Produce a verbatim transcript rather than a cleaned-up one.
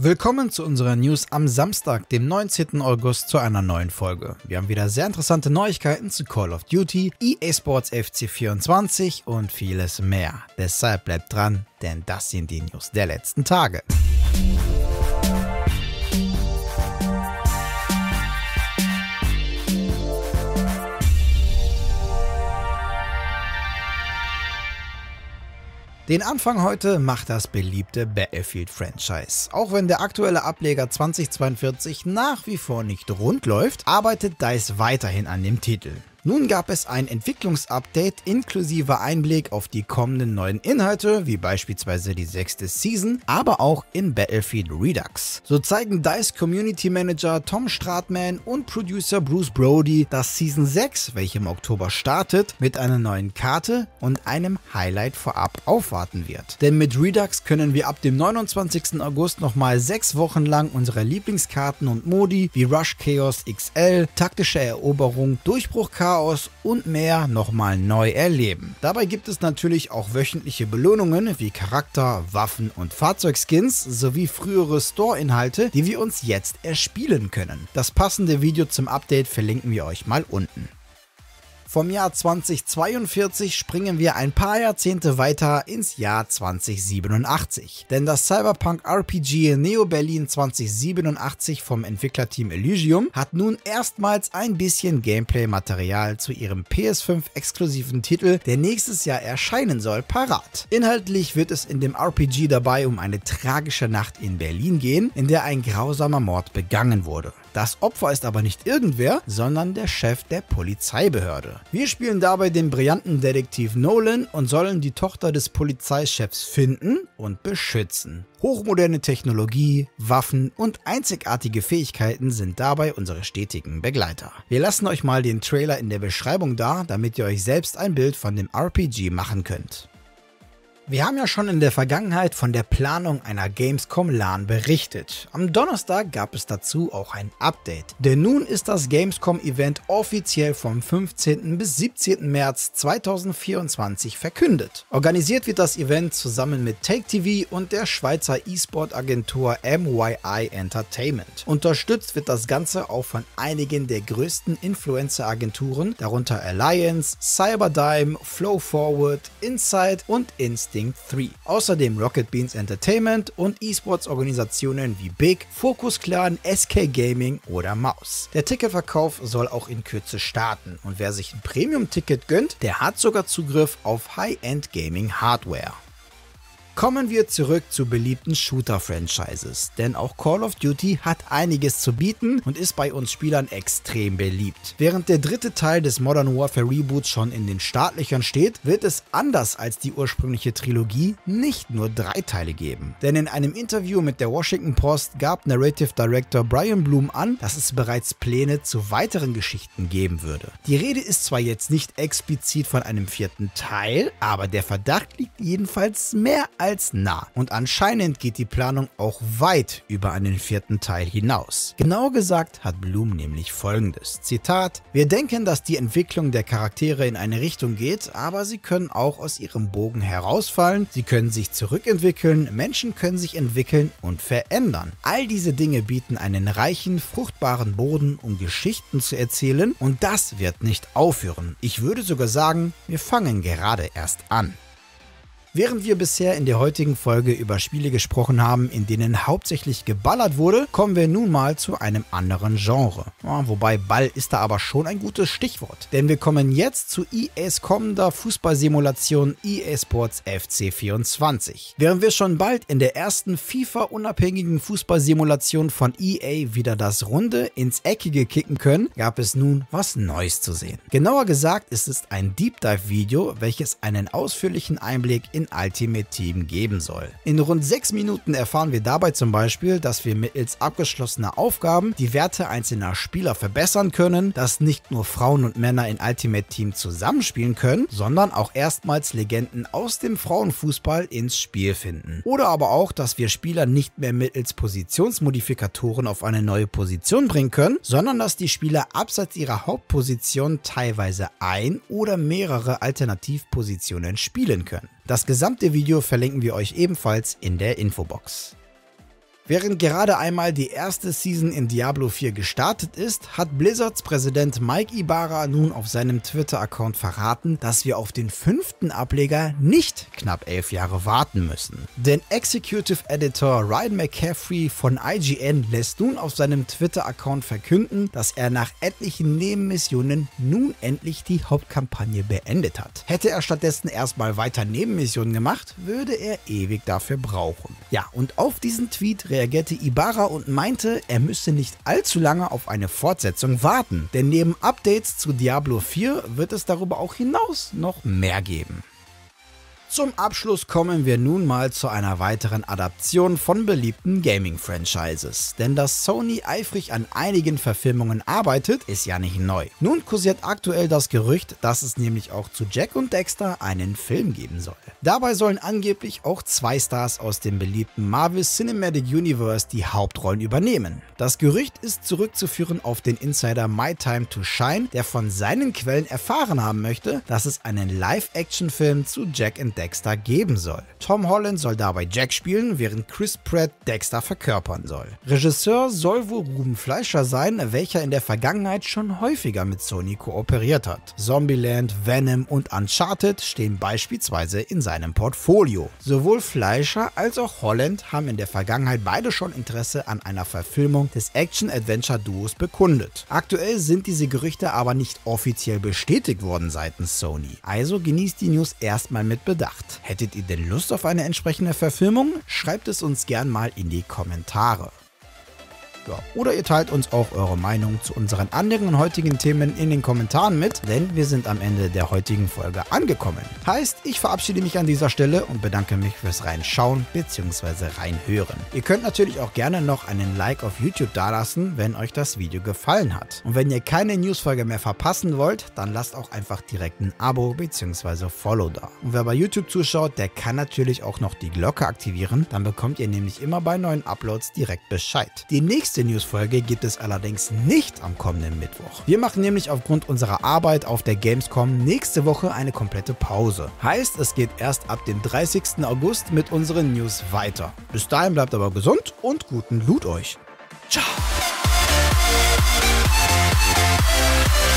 Willkommen zu unserer News am Samstag, dem neunzehnten August, zu einer neuen Folge. Wir haben wieder sehr interessante Neuigkeiten zu Call of Duty, E A Sports F C vierundzwanzig und vieles mehr. Deshalb bleibt dran, denn das sind die News der letzten Tage. Den Anfang heute macht das beliebte Battlefield-Franchise. Auch wenn der aktuelle Ableger zweitausendzweiundvierzig nach wie vor nicht rund läuft, arbeitet DICE weiterhin an dem Titel. Nun gab es ein Entwicklungsupdate inklusive Einblick auf die kommenden neuen Inhalte, wie beispielsweise die sechste Season, aber auch in Battlefield Redux. So zeigen DICE Community Manager Tom Stratman und Producer Bruce Brody, dass Season sechs, welche im Oktober startet, mit einer neuen Karte und einem Highlight vorab aufwarten wird. Denn mit Redux können wir ab dem neunundzwanzigsten August nochmal sechs Wochen lang unsere Lieblingskarten und Modi wie Rush Chaos X L, taktische Eroberung, Durchbruch Chaos und mehr nochmal neu erleben. Dabei gibt es natürlich auch wöchentliche Belohnungen wie Charakter, Waffen und Fahrzeugskins sowie frühere Store-Inhalte, die wir uns jetzt erspielen können. Das passende Video zum Update verlinken wir euch mal unten. Vom Jahr zweitausendzweiundvierzig springen wir ein paar Jahrzehnte weiter ins Jahr zweitausendsiebenundachtzig. Denn das Cyberpunk-R P G Neo Berlin zweitausendsiebenundachtzig vom Entwicklerteam Elysium hat nun erstmals ein bisschen Gameplay-Material zu ihrem P S fünf exklusiven Titel, der nächstes Jahr erscheinen soll, parat. Inhaltlich wird es in dem R P G dabei um eine tragische Nacht in Berlin gehen, in der ein grausamer Mord begangen wurde. Das Opfer ist aber nicht irgendwer, sondern der Chef der Polizeibehörde. Wir spielen dabei den brillanten Detektiv Nolan und sollen die Tochter des Polizeichefs finden und beschützen. Hochmoderne Technologie, Waffen und einzigartige Fähigkeiten sind dabei unsere stetigen Begleiter. Wir lassen euch mal den Trailer in der Beschreibung da, damit ihr euch selbst ein Bild von dem R P G machen könnt. Wir haben ja schon in der Vergangenheit von der Planung einer Gamescom LAN berichtet. Am Donnerstag gab es dazu auch ein Update. Denn nun ist das Gamescom-Event offiziell vom fünfzehnten bis siebzehnten März zweitausendvierundzwanzig verkündet. Organisiert wird das Event zusammen mit Take T V und der Schweizer E-Sport-Agentur M Y I Entertainment. Unterstützt wird das Ganze auch von einigen der größten Influencer-Agenturen, darunter Alliance, Cyberdyne, Flow Forward, Insight und Instinct drei. Außerdem Rocket Beans Entertainment und E-Sports-Organisationen wie Big, Focus Clan, S K Gaming oder Maus. Der Ticketverkauf soll auch in Kürze starten und wer sich ein Premium-Ticket gönnt, der hat sogar Zugriff auf High-End Gaming-Hardware. Kommen wir zurück zu beliebten Shooter-Franchises, denn auch Call of Duty hat einiges zu bieten und ist bei uns Spielern extrem beliebt. Während der dritte Teil des Modern Warfare Reboots schon in den Startlöchern steht, wird es anders als die ursprüngliche Trilogie nicht nur drei Teile geben. Denn in einem Interview mit der Washington Post gab Narrative Director Brian Bloom an, dass es bereits Pläne zu weiteren Geschichten geben würde. Die Rede ist zwar jetzt nicht explizit von einem vierten Teil, aber der Verdacht liegt jedenfalls mehr als nah. Und anscheinend geht die Planung auch weit über einen vierten Teil hinaus. Genauer gesagt hat Bloom nämlich folgendes, Zitat: Wir denken, dass die Entwicklung der Charaktere in eine Richtung geht, aber sie können auch aus ihrem Bogen herausfallen, sie können sich zurückentwickeln, Menschen können sich entwickeln und verändern. All diese Dinge bieten einen reichen, fruchtbaren Boden, um Geschichten zu erzählen und das wird nicht aufhören. Ich würde sogar sagen, wir fangen gerade erst an. Während wir bisher in der heutigen Folge über Spiele gesprochen haben, in denen hauptsächlich geballert wurde, kommen wir nun mal zu einem anderen Genre. Ja, wobei Ball ist da aber schon ein gutes Stichwort. Denn wir kommen jetzt zu E As kommender Fußballsimulation E A Sports F C vierundzwanzig. Während wir schon bald in der ersten FIFA-unabhängigen Fußballsimulation von E A wieder das Runde ins Eckige kicken können, gab es nun was Neues zu sehen. Genauer gesagt ist es ein Deep Dive Video, welches einen ausführlichen Einblick in Ultimate Team geben soll. In rund sechs Minuten erfahren wir dabei zum Beispiel, dass wir mittels abgeschlossener Aufgaben die Werte einzelner Spieler verbessern können, dass nicht nur Frauen und Männer in Ultimate Team zusammenspielen können, sondern auch erstmals Legenden aus dem Frauenfußball ins Spiel finden. Oder aber auch, dass wir Spieler nicht mehr mittels Positionsmodifikatoren auf eine neue Position bringen können, sondern dass die Spieler abseits ihrer Hauptposition teilweise ein oder mehrere Alternativpositionen spielen können. Das gesamte Video verlinken wir euch ebenfalls in der Infobox. Während gerade einmal die erste Season in Diablo vier gestartet ist, hat Blizzards Präsident Mike Ibarra nun auf seinem Twitter-Account verraten, dass wir auf den fünften Ableger nicht knapp elf Jahre warten müssen. Denn Executive Editor Ryan McCaffrey von I G N lässt nun auf seinem Twitter-Account verkünden, dass er nach etlichen Nebenmissionen nun endlich die Hauptkampagne beendet hat. Hätte er stattdessen erstmal weiter Nebenmissionen gemacht, würde er ewig dafür brauchen. Ja, und auf diesen Tweet reagierte Ibarra und meinte, er müsse nicht allzu lange auf eine Fortsetzung warten, denn neben Updates zu Diablo vier wird es darüber auch hinaus noch mehr geben. Zum Abschluss kommen wir nun mal zu einer weiteren Adaption von beliebten Gaming-Franchises. Denn dass Sony eifrig an einigen Verfilmungen arbeitet, ist ja nicht neu. Nun kursiert aktuell das Gerücht, dass es nämlich auch zu Jack und Dexter einen Film geben soll. Dabei sollen angeblich auch zwei Stars aus dem beliebten Marvel Cinematic Universe die Hauptrollen übernehmen. Das Gerücht ist zurückzuführen auf den Insider My Time to Shine, der von seinen Quellen erfahren haben möchte, dass es einen Live-Action-Film zu Jack und Dexter geben soll. Tom Holland soll dabei Jack spielen, während Chris Pratt Dexter verkörpern soll. Regisseur soll wohl Ruben Fleischer sein, welcher in der Vergangenheit schon häufiger mit Sony kooperiert hat. Zombieland, Venom und Uncharted stehen beispielsweise in seinem Portfolio. Sowohl Fleischer als auch Holland haben in der Vergangenheit beide schon Interesse an einer Verfilmung des Action-Adventure-Duos bekundet. Aktuell sind diese Gerüchte aber nicht offiziell bestätigt worden seitens Sony. Also genießt die News erstmal mit Bedacht. Hättet ihr denn Lust auf eine entsprechende Verfilmung? Schreibt es uns gern mal in die Kommentare. Ja, oder ihr teilt uns auch eure Meinung zu unseren anderen heutigen Themen in den Kommentaren mit, denn wir sind am Ende der heutigen Folge angekommen. Heißt, ich verabschiede mich an dieser Stelle und bedanke mich fürs Reinschauen bzw. Reinhören. Ihr könnt natürlich auch gerne noch einen Like auf YouTube dalassen, wenn euch das Video gefallen hat. Und wenn ihr keine Newsfolge mehr verpassen wollt, dann lasst auch einfach direkt ein Abo bzw. Follow da. Und wer bei YouTube zuschaut, der kann natürlich auch noch die Glocke aktivieren, dann bekommt ihr nämlich immer bei neuen Uploads direkt Bescheid. Die nächste Die Newsfolge gibt es allerdings nicht am kommenden Mittwoch. Wir machen nämlich aufgrund unserer Arbeit auf der Gamescom nächste Woche eine komplette Pause. Heißt, es geht erst ab dem dreißigsten August mit unseren News weiter. Bis dahin bleibt aber gesund und guten Loot euch. Ciao!